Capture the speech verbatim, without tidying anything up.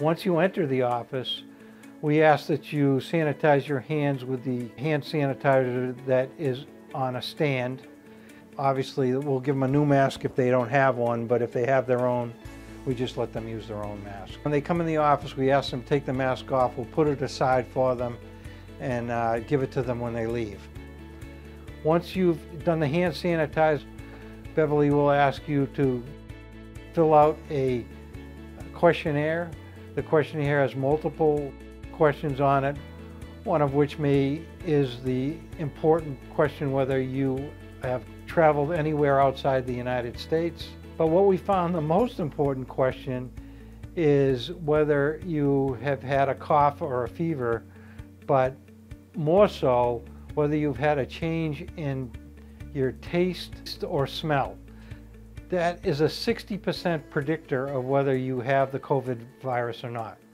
Once you enter the office, we ask that you sanitize your hands with the hand sanitizer that is on a stand. Obviously, we'll give them a new mask if they don't have one, but if they have their own, we just let them use their own mask. When they come in the office, we ask them to take the mask off. We'll put it aside for them and uh, give it to them when they leave. Once you've done the hand sanitizer, Beverly will ask you to fill out a questionnaire. The questionnaire has multiple questions on it, one of which may is the important question whether you have traveled anywhere outside the United States. But what we found the most important question is whether you have had a cough or a fever, but more so whether you've had a change in your taste or smell. That is a sixty percent predictor of whether you have the COVID virus or not.